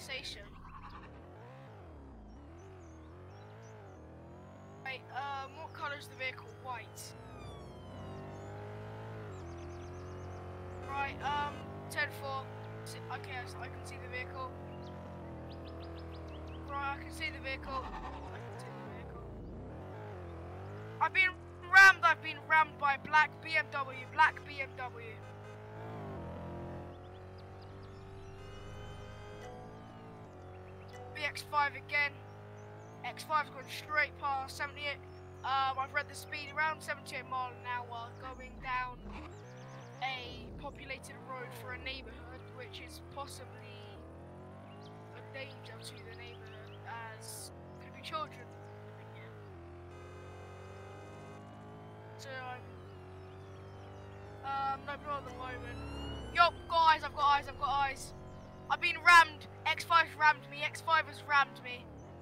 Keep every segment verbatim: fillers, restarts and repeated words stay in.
conversation. Right, um, what colour is the vehicle? White. Right, um, ten four. Okay, so I can see the vehicle. Right, I can see the vehicle. I can see the vehicle. I've been rammed, I've been rammed by a black B M W, black B M W. B X five again. X five's going straight past seventy-eight. Um, I've read the speed around seventy-eight mile an hour, going down a populated road for a neighbourhood, which is possibly a danger to the neighbourhood, as could be children living here. So um, no problem at the moment. Yo, got eyes, I've got eyes, I've got eyes. I've been rammed. X five's rammed me. X five has rammed me.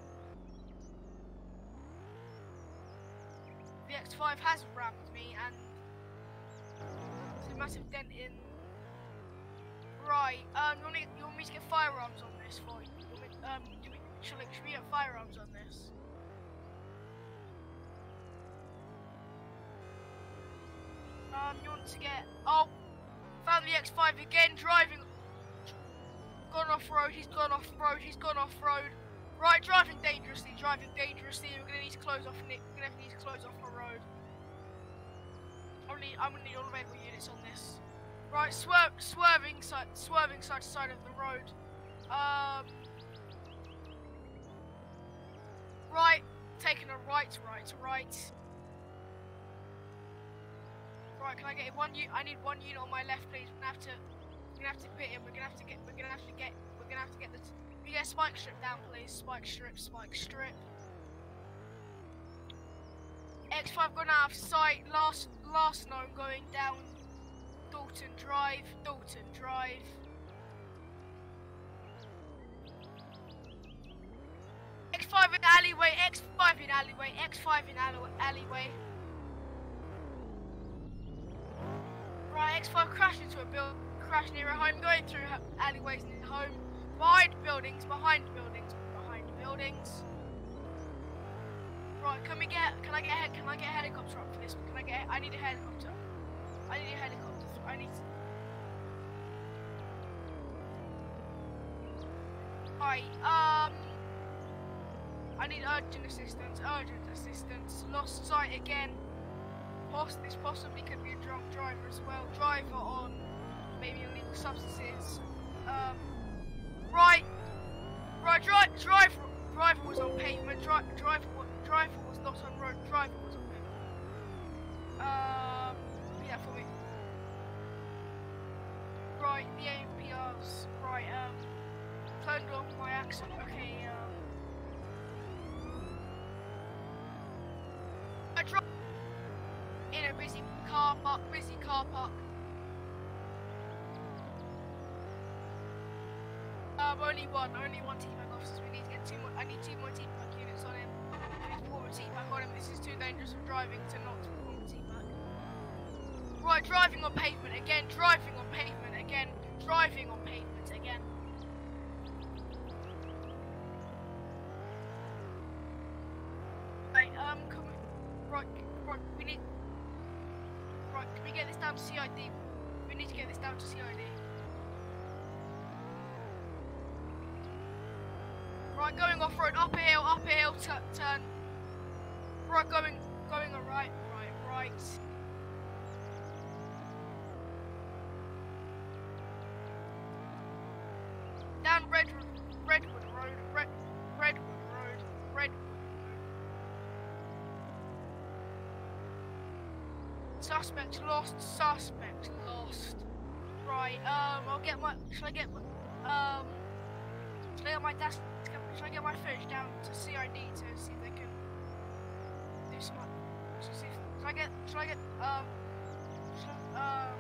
The X five has rammed me, and there's a massive dent in. Right. Um. You want, me, you want me to get firearms on this for you? you want me, um. Do we, should, we, should we get firearms on this? Um. You want to get? Oh. Found the X five again, driving. Gone off road. He's gone off road. He's gone off road. Right, driving dangerously. Driving dangerously. We're gonna need to close off. We're gonna need to close off the road. I'm gonna need, I'm gonna need all available units on this. Right, swerve, swerving side, swerving side to side of the road. Um. Right, taking a right, right, right. Right, can I get one? I need one unit on my left, please. We're gonna have to. We're gonna have to pit him. We're gonna have to get. We're gonna have to get. We're gonna have to get the. We get a spike strip down, please. Spike strip. Spike strip. X five gone out of sight. Last. Last known going down. Dalton Drive. Dalton Drive. X five in alleyway. X five in alleyway. X five in alleyway. Right. X five crashed into a building. Crash near a home, going through alleyways near home, behind buildings, behind buildings, behind buildings. Right, can we get? Can I get? A, can I get a helicopter up for this? Can I get? I need a helicopter. I need a helicopter. I need. Right. Um. I need urgent assistance. Urgent assistance. Lost sight again. Poss this possibly could be a drunk driver as well. Driver on. Maybe illegal substances. Um, right, right, drive, drive, driver was on pavement. Dri driver, driver was not on road. Driver was on pavement. Um, yeah, for me. Right, the A P Rs. Right, um, turned on my accent. Okay, um, I drive in a busy car park. Busy car park. Um, only one, only one T-Pack officers. We need to get two more. I need two more T-Pack units on him. We need to perform a T-Pack on him. This is too dangerous for driving to not perform a T-Pack. Right, driving on pavement again. Driving on pavement again. Driving on pavement again. Right, um, come on. Right, right. We need. Right, can we get this down to C I D? We need to get this down to C I D. Right, going off road, up a hill, up a hill, turn. Right, going, going a right, right, right. Down Redwood, Redwood Road, Red, Redwood Road, Redwood Road. Suspect lost, suspect lost. Right, um, I'll get my, shall I get my, um, shall I get my desk? Should I get my footage down to C I D to see if they can do some? Should, see if, should I get? Should I get? Um. Should, um.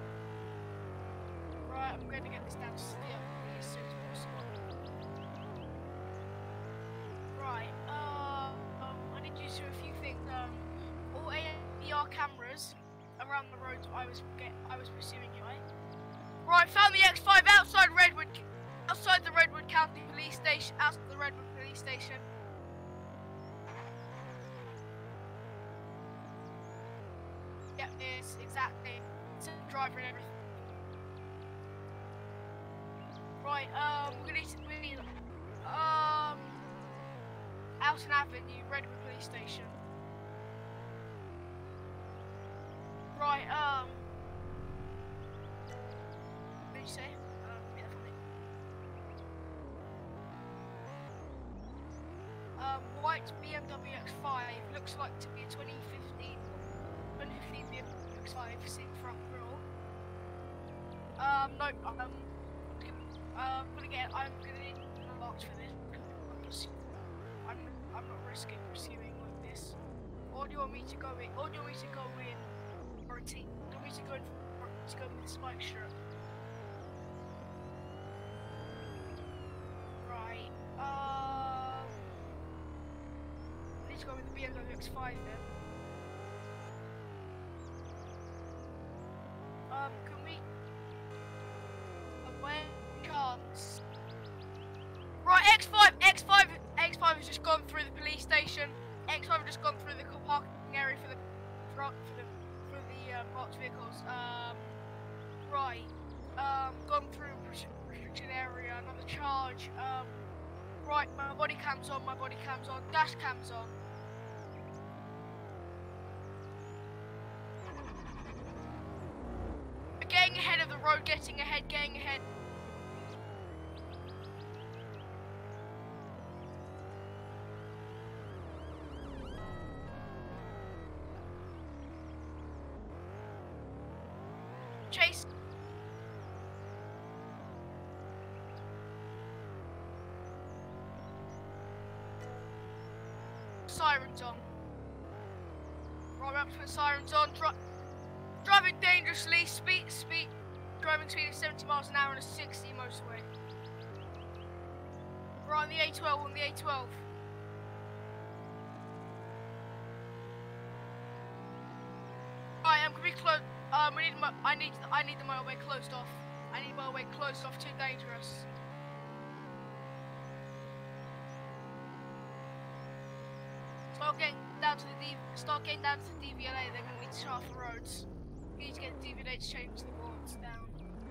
Right, I'm going to get this down to C I D as soon as possible. Right. Um. um I need you to do a few things. Um. All A B R cameras around the roads I was get. I was pursuing you. Right. Right. Found the X five outside Redwood. Outside the Redwood County Police station, outside the Redwood police station. Yep, it's exactly. It's a driver and everything. Right, um, we're gonna need, we need, um, Alton Avenue, Redwood police station. Right, um, what did you say? Um, yeah, for me. Um, white B M W X five, looks like to be a twenty fifteen, twenty fifteen B M W X five, seat front grille. Um, no, um, I'm uh, gonna get, I'm gonna need a box for this, I'm just, I'm, I'm not risking pursuing like this. Or do you want me to go in, or do you want me to go in for a team, do you want me to go in for, to go with the spike strip? Right, um, I need to go with the B M W X five then. Um, can we, away chance. Right, X five, X five, X five has just gone through the police station. X five has just gone through the parking area for the for the for the uh, parked vehicles. Um, right, um, gone through restricted area. Another charge. Um, right, my body cam's on. My body cam's on. Dash cam's on. Getting ahead of the road. Getting ahead. Getting ahead. Chase. Sirens on. Right, up to put sirens on. Dri driving dangerously. Speed, speed. Driving speed of seventy miles an hour on a sixty motorway. Right on the A twelve. On the A twelve. Right, I'm gonna be close. Um, we need. I need. I need the motorway closed off. I need the motorway closed off. Too dangerous. Start getting down to the D. Start getting down to the D V L A. They're gonna need to shut off the roads. We need to get the D V L A to change the boards down.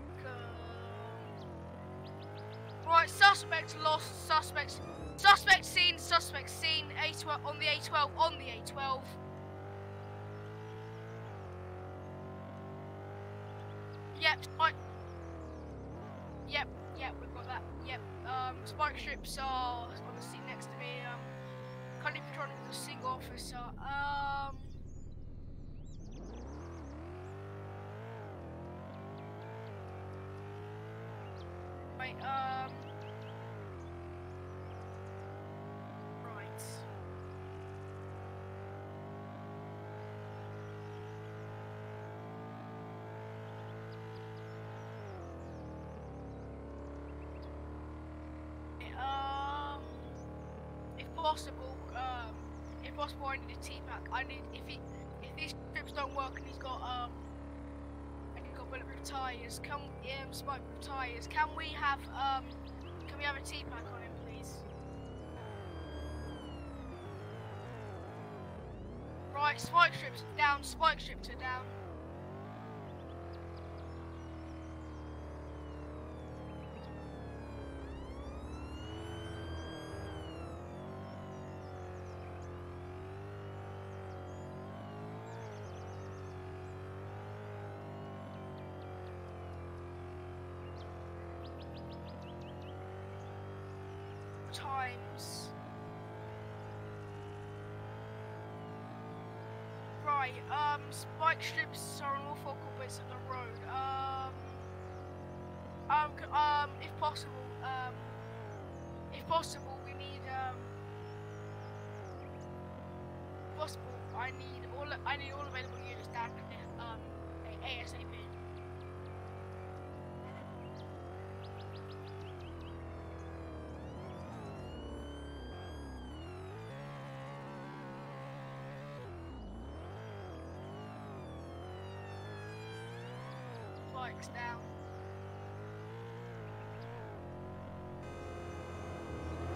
Right, suspect lost. Suspect. Suspect seen. Suspect seen. A twelve on the A twelve. On the A twelve. Yep, spike. Yep, yep, we've got that. Yep. Um, spike strips are on the seat next to me. Um, currently patrolling with a single officer. Um. Right. Um. Right. Um, if possible, um, if possible, I need a T-pack. I need if he, if these strips don't work and he's got um, and he's got bulletproof tires, can um, spike-proof tires? Can we have um, can we have a T-pack on him, please? Right, spike strips are down. Spike strips are down. Times. Right, um, spike strips are on all four bits of the road. Um, um, um, if possible, um, if possible, we need, um, if possible, I need all, I need all available units down, um, ASAP. Bikes down.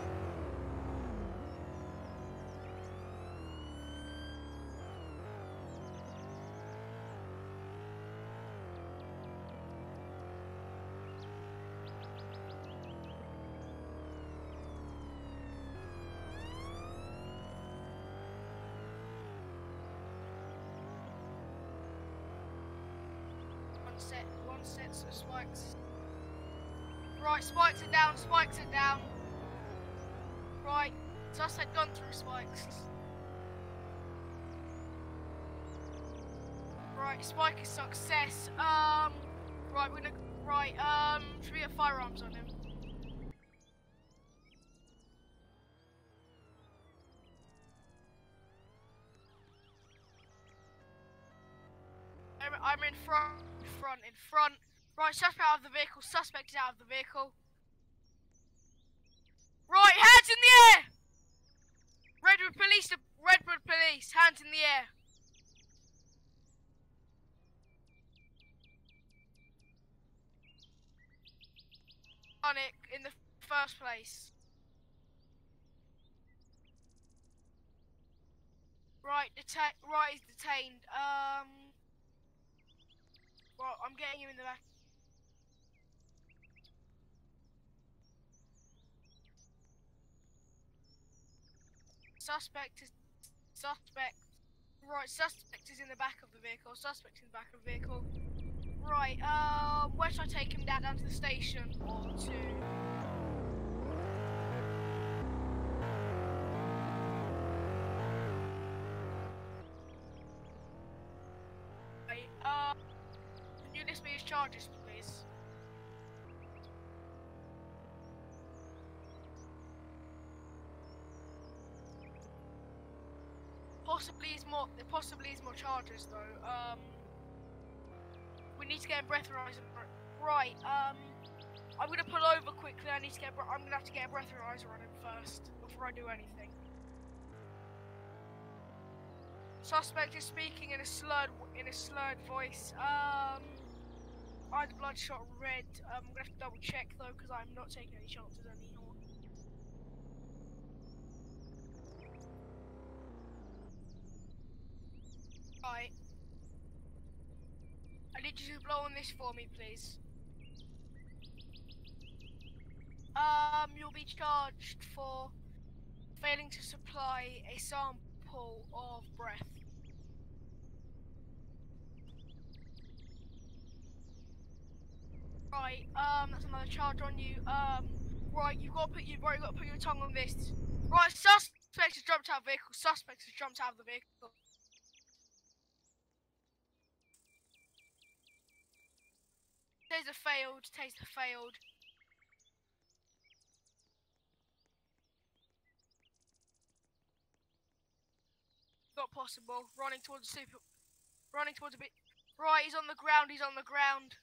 set, one set of spikes. Right, spikes are down, spikes are down. Right, suspect gone through spikes. Right, spike is success. Um, right, we're gonna, right, um, should we get firearms on him? I'm, I'm in front, in front, in front. Right, suspect out of the vehicle, suspect is out of the vehicle. Right, hands in the air! Redwood Police, Redwood Police, hands in the air. On it in the first place. Right, deta- right is detained. Um, well, I'm getting you in the back. Suspect is suspect. Right, suspect is in the back of the vehicle. Suspect in the back of the vehicle. Right, um, where should I take him down? Down to the station or to? Right, uh, can you list me his charges, please? Possibly is more. There possibly is more charges though. Um, we need to get a breathalyzer. Right. Um, I'm gonna pull over quickly. I need to get. I'm gonna have to get a breathalyzer on him first before I do anything. Suspect is speaking in a slurred in a slurred voice. Um, eyes bloodshot red. Um, I'm gonna have to double check though because I'm not taking any chances anymore. Right. I need you to blow on this for me, please. Um, you'll be charged for failing to supply a sample of breath. Right. Um, that's another charge on you. Um, right. You've got to put you. Right. You've got to put your tongue on this. Right. Suspect has jumped out of the vehicle. Suspect has jumped out of the vehicle. Taser failed. Taser failed. Not possible. Running towards the super. Running towards a bit. Right. He's on the ground. He's on the ground.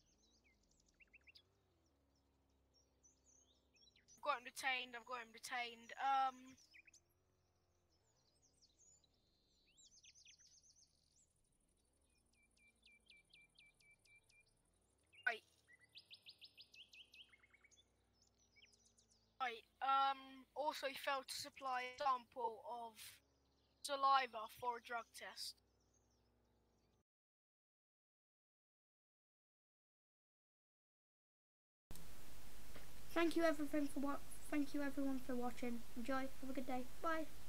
I've got him detained. I've got him detained. Um. Right. Right. Um. Also, he failed to supply a sample of saliva for a drug test. Thank you everyone for what. Thank you everyone for watching. Enjoy. Have a good day. Bye.